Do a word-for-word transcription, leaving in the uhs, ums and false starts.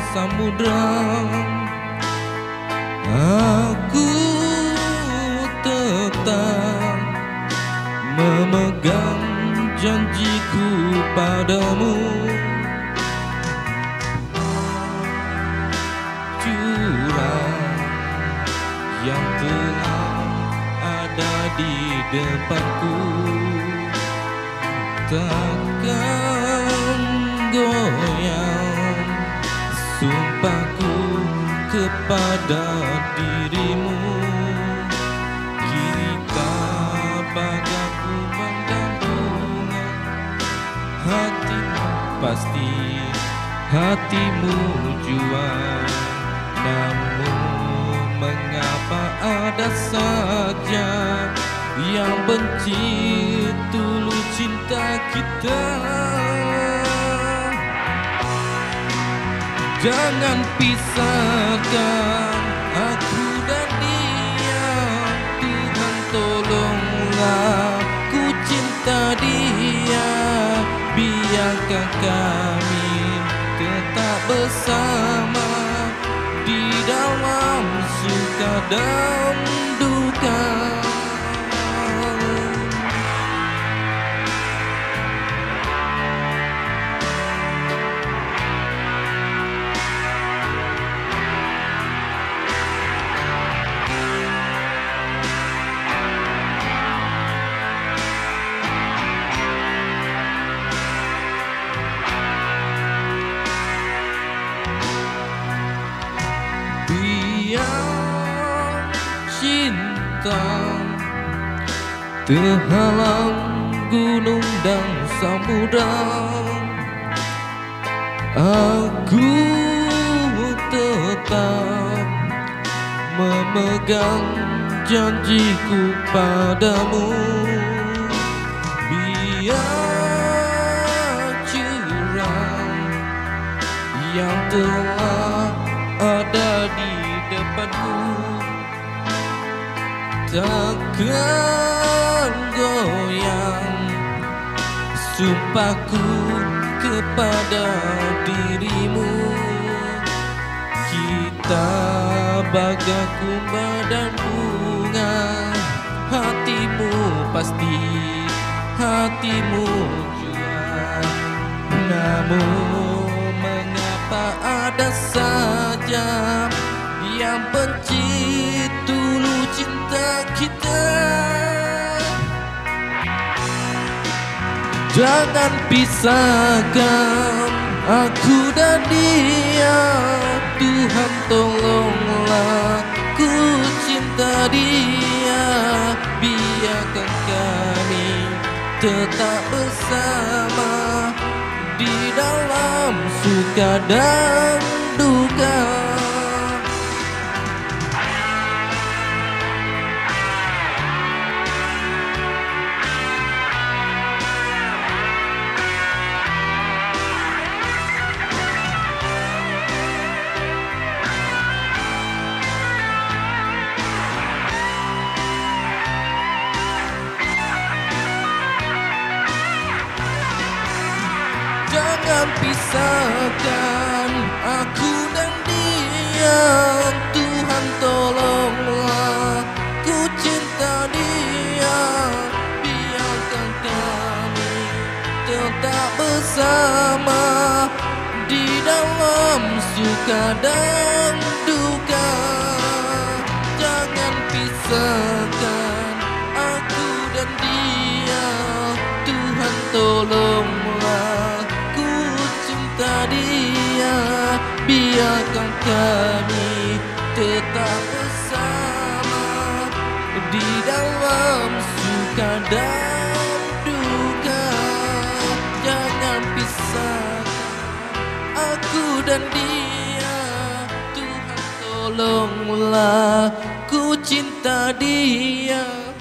samudra. Aku tetap memegang janjiku padamu. Jurang yang telah ada di depanku takkan goyang sumpahku kepada dirimu. Kita bagaku mendampingi hatimu, pasti hatimu jua. Namun mengapa ada saja yang benci tulus cinta kita? Jangan pisahkan aku dan dia, Tuhan tolonglah, ku cinta dia. Biarkan kami tetap bersama di dalam suka dan duka. Biar cinta terhalang gunung dan samudra, aku tetap memegang janjiku padamu. Biar curang yang telah ada di depanku takkan goyang sumpahku kepada dirimu. Kita bagai kumbang dan bunga, hatimu pasti hatimu jua. Namun mengapa ada saja yang benci tulus cinta kita? Jangan pisahkan aku dan dia, Tuhan tolonglah, ku cinta dia. Biarkan kami tetap bersama di dalam suka dan duka. Jangan pisahkan aku dan dia, Tuhan tolonglah, ku cinta dia. Biarkan kami tetap bersama di dalam suka dan duka. Jangan pisahkan aku dan dia, Tuhan tolonglah, dia. Biarkan kami tetap bersama di dalam suka dan duka. Jangan pisahkan aku dan dia, Tuhan tolonglah, ku cinta dia.